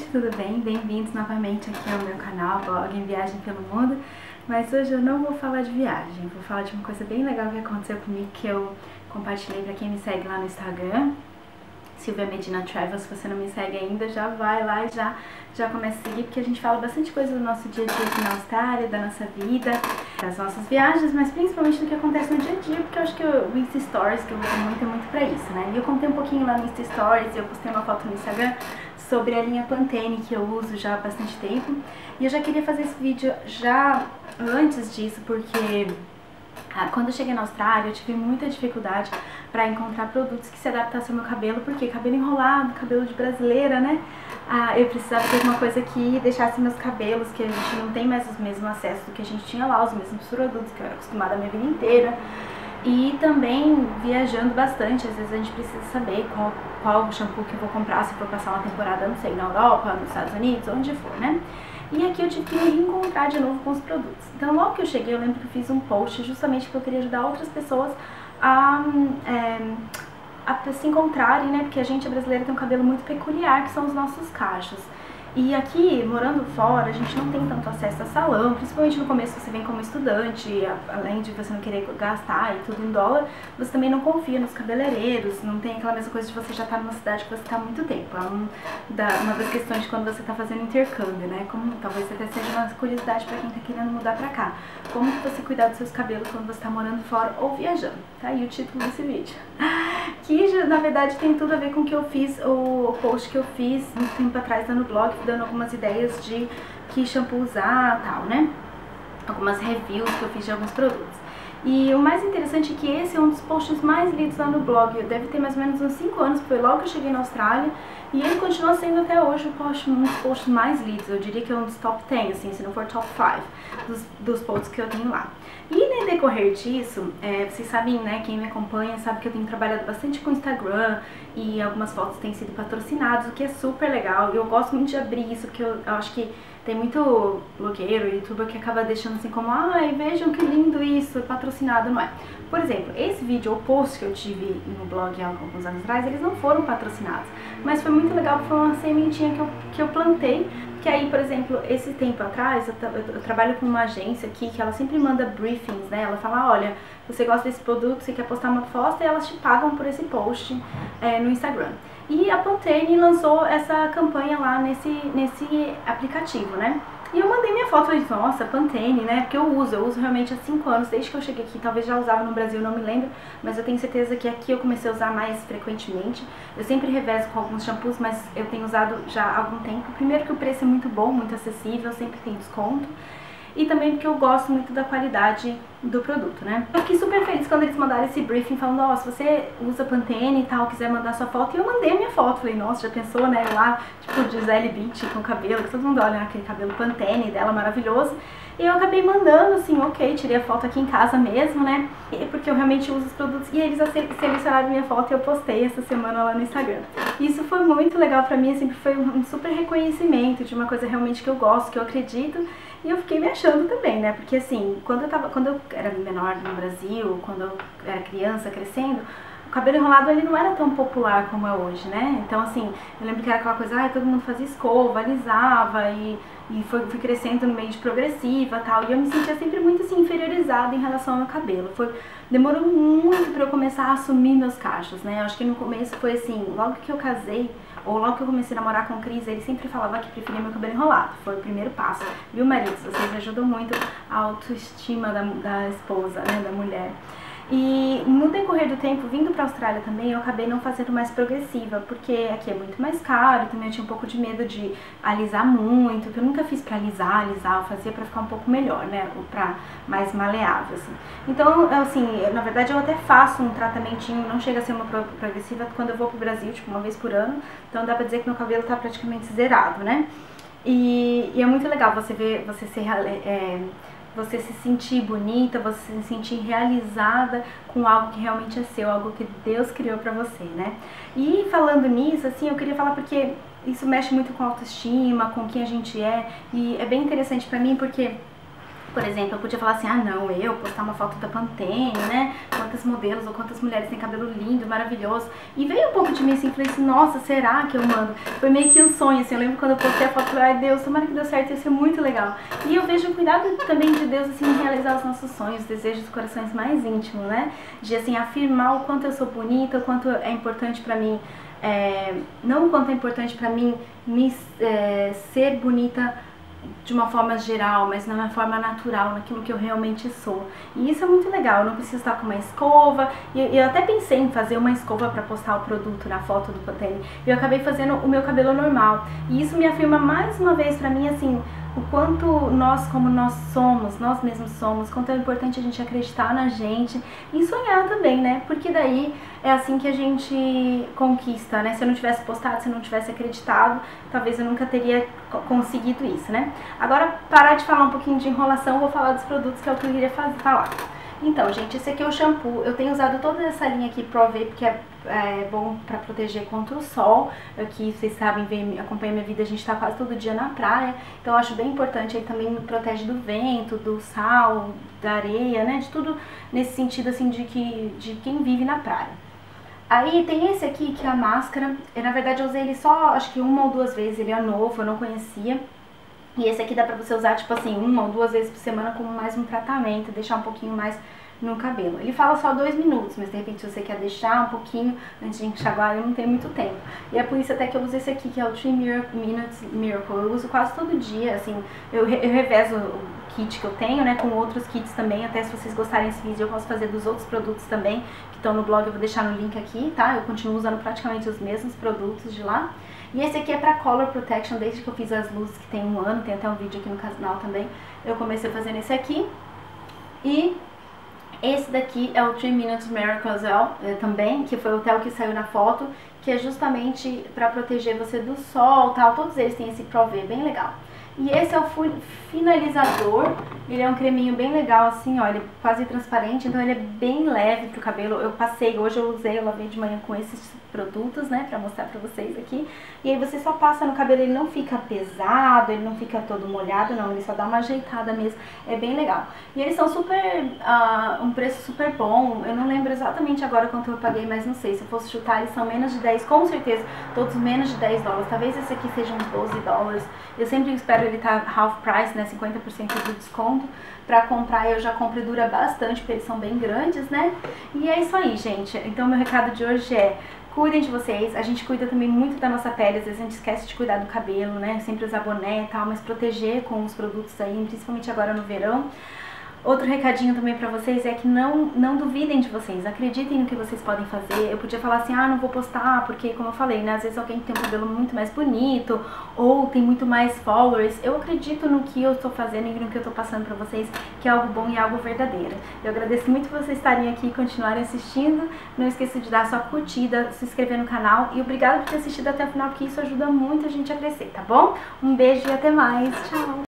tudo bem? Bem-vindos novamente aqui ao meu canal, blog em Viagem pelo Mundo. Mas hoje eu não vou falar de viagem, vou falar de uma coisa bem legal que aconteceu comigo, que eu compartilhei para quem me segue lá no Instagram, Silvia Medina Travel. Se você não me segue ainda, já vai lá e já começa a seguir, porque a gente fala bastante coisa do nosso dia a dia aqui na Austrália, da nossa vida, das nossas viagens, mas principalmente do que acontece no dia a dia, porque eu acho que o Insta Stories, que eu uso muito, é muito pra isso, né? E eu contei um pouquinho lá no Insta Stories, eu postei uma foto no Instagram sobre a linha Pantene, que eu uso já há bastante tempo, e eu já queria fazer esse vídeo já antes disso, porque quando eu cheguei na Austrália, eu tive muita dificuldade para encontrar produtos que se adaptassem ao meu cabelo, porque cabelo enrolado, cabelo de brasileira, né? Eu precisava ter uma coisa que deixasse meus cabelos, que a gente não tem mais o mesmo acesso do que a gente tinha lá, os mesmos produtos que eu era acostumada a minha vida inteira. E também viajando bastante, às vezes a gente precisa saber qual shampoo que eu vou comprar se for passar uma temporada, não sei, na Europa, nos Estados Unidos, onde for, né? E aqui eu tive que me reencontrar de novo com os produtos. Então logo que eu cheguei, eu lembro que eu fiz um post justamente porque eu queria ajudar outras pessoas a se encontrarem, né? Porque a gente brasileira tem um cabelo muito peculiar, que são os nossos cachos. E aqui, morando fora, a gente não tem tanto acesso a salão, principalmente no começo você vem como estudante, além de você não querer gastar e tudo em dólar, você também não confia nos cabeleireiros, não tem aquela mesma coisa de você já estar numa cidade que você está há muito tempo. É uma das questões de quando você está fazendo intercâmbio, né? Como talvez até seja uma curiosidade para quem está querendo mudar para cá. Como que você cuidar dos seus cabelos quando você está morando fora ou viajando? Tá aí o título desse vídeo. Que na verdade tem tudo a ver com o que eu fiz, o post que eu fiz muito tempo atrás lá no blog, dando algumas ideias de que shampoo usar, tal, né? Algumas reviews que eu fiz de alguns produtos. E o mais interessante é que esse é um dos posts mais lidos lá no blog. Deve ter mais ou menos uns 5 anos, foi logo que eu cheguei na Austrália. E ele continua sendo até hoje um dos posts mais lidos. Eu diria que é um dos top 10, assim, se não for top 5 dos posts que eu tenho lá. E no decorrer disso, vocês sabem, né, quem me acompanha sabe que eu tenho trabalhado bastante com o Instagram e algumas fotos têm sido patrocinadas, o que é super legal. E eu gosto muito de abrir isso, porque eu acho que tem muito blogueiro, youtuber que acaba deixando assim como, ai, vejam que lindo isso, patrocinado, não é? Por exemplo, esse vídeo ou post que eu tive no blog há alguns anos atrás, eles não foram patrocinados, mas foi muito legal, foi uma sementinha que eu plantei, que aí, por exemplo, esse tempo atrás, eu trabalho com uma agência aqui que ela sempre manda briefings, né? Ela fala, olha, você gosta desse produto, você quer postar uma foto, e elas te pagam por esse post no Instagram. E a Pantene lançou essa campanha lá nesse aplicativo, né? E eu mandei minha foto, falei, nossa, Pantene, né? Porque eu uso realmente há 5 anos, desde que eu cheguei aqui. Talvez já usava no Brasil, não me lembro, mas eu tenho certeza que aqui eu comecei a usar mais frequentemente. Eu sempre revezo com alguns shampoos, mas eu tenho usado já há algum tempo. Primeiro que o preço é muito bom, muito acessível, sempre tem desconto. E também porque eu gosto muito da qualidade do produto, né? Eu fiquei super feliz quando eles mandaram esse briefing falando, ó, se você usa Pantene e tal, quiser mandar sua foto, e eu mandei a minha foto. Falei, nossa, já pensou, né, lá, tipo, Gisele Bündchen com cabelo, que todo mundo olha aquele cabelo Pantene dela maravilhoso. E eu acabei mandando, assim, ok, tirei a foto aqui em casa mesmo, né, porque eu realmente uso os produtos, e eles selecionaram minha foto e eu postei essa semana lá no Instagram. Isso foi muito legal pra mim, assim, foi um super reconhecimento de uma coisa realmente que eu gosto, que eu acredito, e eu fiquei me achando também, né, porque assim, quando eu era menor no Brasil, quando eu era criança, crescendo, o cabelo enrolado ele não era tão popular como é hoje, né? Então assim, eu lembro que era aquela coisa, todo mundo fazia escova, alisava e fui crescendo no meio de progressiva e tal, e eu me sentia sempre muito assim, inferiorizada em relação ao meu cabelo. Demorou muito pra eu começar a assumir meus cachos, né? Eu acho que no começo foi assim, logo que eu casei, ou logo que eu comecei a namorar com o Cris, ele sempre falava que preferia meu cabelo enrolado. Foi o primeiro passo. Viu, maridos? Vocês ajudam muito a autoestima da esposa, né, da mulher. E no decorrer do tempo, vindo pra Austrália também, eu acabei não fazendo mais progressiva, porque aqui é muito mais caro, também eu tinha um pouco de medo de alisar muito, que eu nunca fiz pra alisar, eu fazia pra ficar um pouco melhor, né, ou pra mais maleável, assim. Então, assim, na verdade eu até faço um tratamentinho, não chega a ser uma progressiva quando eu vou pro Brasil, tipo, uma vez por ano, então dá pra dizer que meu cabelo tá praticamente zerado, né. E é muito legal você ver, você se sentir bonita, você se sentir realizada com algo que realmente é seu, algo que Deus criou pra você, né? E falando nisso, assim, eu queria falar porque isso mexe muito com a autoestima, com quem a gente é, e é bem interessante pra mim porque Por exemplo, eu podia falar assim, ah não, eu postar uma foto da Pantene, né? Quantas modelos ou quantas mulheres têm cabelo lindo, maravilhoso. E veio um pouco de mim assim, falei assim, nossa, será que eu mando? Foi meio que um sonho, assim, eu lembro quando eu postei a foto, falei, ai Deus, tomara que deu certo, ia ser muito legal. E eu vejo o cuidado também de Deus, assim, em realizar os nossos sonhos, desejos dos corações mais íntimos, né? De, assim, afirmar o quanto eu sou bonita, o quanto é importante pra mim, não o quanto é importante pra mim ser bonita de uma forma geral, mas na minha forma natural, naquilo que eu realmente sou. E isso é muito legal, eu não preciso estar com uma escova. E eu até pensei em fazer uma escova para postar o produto na foto do Pantene. E eu acabei fazendo o meu cabelo normal. E isso me afirma mais uma vez pra mim, assim, o quanto nós, como nós somos, nós mesmos somos, quanto é importante a gente acreditar na gente e sonhar também, né? Porque daí é assim que a gente conquista, né? Se eu não tivesse postado, se eu não tivesse acreditado, talvez eu nunca teria conseguido isso, né? Agora, parar de falar um pouquinho de enrolação, vou falar dos produtos que é o que eu queria falar. Então, gente, esse aqui é o shampoo. Eu tenho usado toda essa linha aqui Pro-V porque é bom pra proteger contra o sol. Aqui, vocês sabem, acompanham minha vida, a gente tá quase todo dia na praia. Então, eu acho bem importante. Aí também me protege do vento, do sal, da areia, né? De tudo nesse sentido, assim, de quem vive na praia. Aí tem esse aqui, que é a máscara. Na verdade, eu usei ele só, acho que uma ou duas vezes. Ele é novo, eu não conhecia. E esse aqui dá pra você usar, tipo assim, uma ou duas vezes por semana como mais um tratamento, deixar um pouquinho mais no cabelo. Ele fala só 2 minutos, mas de repente se você quer deixar um pouquinho antes de enxaguar, eu não tenho muito tempo. E é por isso até que eu uso esse aqui, que é o 3 Minutes Miracle. Eu uso quase todo dia, assim, eu revezo o kit que eu tenho, né, com outros kits também. Até se vocês gostarem desse vídeo, eu posso fazer dos outros produtos também, que estão no blog, eu vou deixar no link aqui, tá? Eu continuo usando praticamente os mesmos produtos de lá. E esse aqui é pra Color Protection, desde que eu fiz as luzes, que tem 1 ano, tem até um vídeo aqui no canal também. Eu comecei fazendo esse aqui. E esse daqui é o 3 Minutes Miracle também, que foi o tel que saiu na foto, que é justamente pra proteger você do sol, tal. Todos eles têm esse Pro-V, bem legal. E esse é o finalizador, ele é um creminho bem legal assim, ó, ele é quase transparente, então ele é bem leve pro cabelo. Eu passei, hoje eu usei, eu lavei de manhã com esses produtos, né, pra mostrar pra vocês aqui. E aí você só passa no cabelo, ele não fica pesado, ele não fica todo molhado, não, ele só dá uma ajeitada mesmo, é bem legal. E eles são super, um preço super bom, eu não lembro exatamente agora quanto eu paguei, mas não sei, se eu fosse chutar, eles são menos de 10, com certeza, todos menos de 10 dólares, talvez esse aqui seja uns 12 dólares. Eu sempre espero ele tá half price, né, 50% de desconto pra comprar. Eu já compro e dura bastante, porque eles são bem grandes, né? E é isso aí, gente. Então meu recado de hoje é: cuidem de vocês, a gente cuida também muito da nossa pele, às vezes a gente esquece de cuidar do cabelo, né? Sempre usar boné e tal, mas proteger com os produtos aí, principalmente agora no verão. Outro recadinho também pra vocês é que não duvidem de vocês, acreditem no que vocês podem fazer. Eu podia falar assim, ah, não vou postar, porque como eu falei, né, às vezes alguém tem um cabelo muito mais bonito, ou tem muito mais followers. Eu acredito no que eu tô fazendo e no que eu tô passando pra vocês, que é algo bom e algo verdadeiro. Eu agradeço muito por vocês estarem aqui e continuarem assistindo. Não esqueça de dar sua curtida, se inscrever no canal, e obrigada por ter assistido até o final, porque isso ajuda muito a gente a crescer, tá bom? Um beijo e até mais, tchau!